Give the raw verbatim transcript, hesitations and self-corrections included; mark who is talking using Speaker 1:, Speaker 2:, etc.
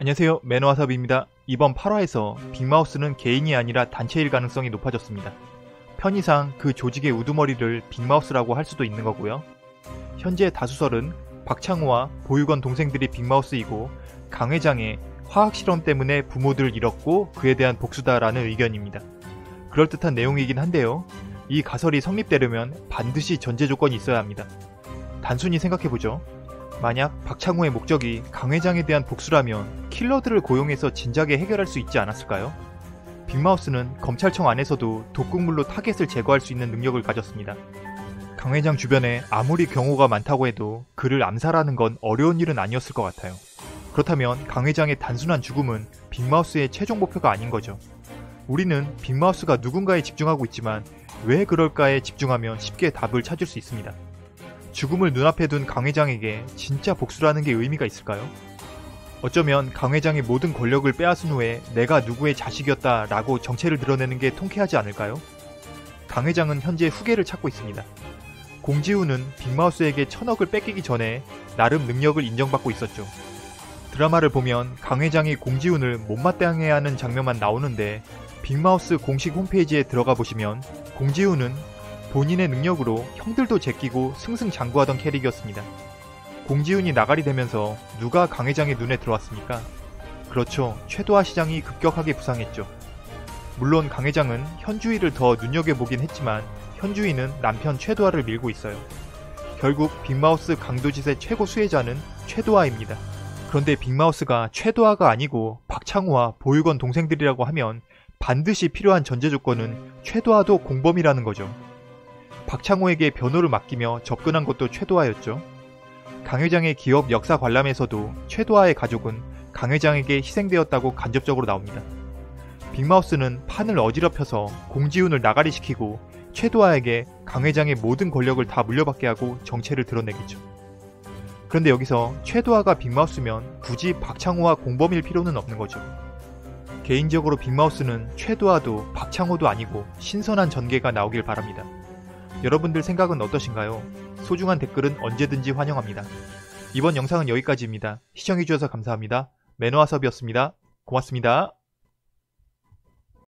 Speaker 1: 안녕하세요, 매너와섭입니다. 이번 팔 화에서 빅마우스는 개인이 아니라 단체일 가능성이 높아졌습니다. 편의상 그 조직의 우두머리를 빅마우스라고 할 수도 있는 거고요. 현재 다수설은 박창호와 보육원 동생들이 빅마우스이고 강 회장의 화학실험 때문에 부모들을 잃었고 그에 대한 복수다라는 의견입니다. 그럴듯한 내용이긴 한데요. 이 가설이 성립되려면 반드시 전제 조건이 있어야 합니다. 단순히 생각해보죠. 만약 박창호의 목적이 강 회장에 대한 복수라면 킬러들을 고용해서 진작에 해결할 수 있지 않았을까요? 빅마우스는 검찰청 안에서도 독극물로 타겟을 제거할 수 있는 능력을 가졌습니다. 강 회장 주변에 아무리 경호가 많다고 해도 그를 암살하는 건 어려운 일은 아니었을 것 같아요. 그렇다면 강 회장의 단순한 죽음은 빅마우스의 최종 목표가 아닌 거죠. 우리는 빅마우스가 누군가에 집중하고 있지만 왜 그럴까에 집중하면 쉽게 답을 찾을 수 있습니다. 죽음을 눈앞에 둔 강 회장에게 진짜 복수라는 게 의미가 있을까요? 어쩌면 강 회장의 모든 권력을 빼앗은 후에 내가 누구의 자식이었다 라고 정체를 드러내는 게 통쾌하지 않을까요? 강 회장은 현재 후계를 찾고 있습니다. 공지훈은 빅마우스에게 천억을 뺏기기 전에 나름 능력을 인정받고 있었죠. 드라마를 보면 강 회장이 공지훈을 못마땅해야 하는 장면만 나오는데 빅마우스 공식 홈페이지에 들어가 보시면 공지훈은 본인의 능력으로 형들도 제끼고 승승장구하던 캐릭이었습니다. 공지훈이 나가리 되면서 누가 강 회장의 눈에 들어왔습니까? 그렇죠. 최도하 시장이 급격하게 부상했죠. 물론 강 회장은 현주희를 더 눈여겨보긴 했지만 현주희는 남편 최도하를 밀고 있어요. 결국 빅마우스 강도짓의 최고 수혜자는 최도하입니다. 그런데 빅마우스가 최도하가 아니고 박창호와 보육원 동생들이라고 하면 반드시 필요한 전제 조건은 최도하도 공범이라는 거죠. 박창호에게 변호를 맡기며 접근한 것도 최도하였죠. 강 회장의 기업 역사 관람에서도 최도하의 가족은 강 회장에게 희생되었다고 간접적으로 나옵니다. 빅마우스는 판을 어지럽혀서 공지훈을 나가리시키고 최도하에게 강 회장의 모든 권력을 다 물려받게 하고 정체를 드러내겠죠. 그런데 여기서 최도하가 빅마우스면 굳이 박창호와 공범일 필요는 없는 거죠. 개인적으로 빅마우스는 최도하도 박창호도 아니고 신선한 전개가 나오길 바랍니다. 여러분들 생각은 어떠신가요? 소중한 댓글은 언제든지 환영합니다. 이번 영상은 여기까지입니다. 시청해주셔서 감사합니다. 매너와섭이었습니다. 고맙습니다.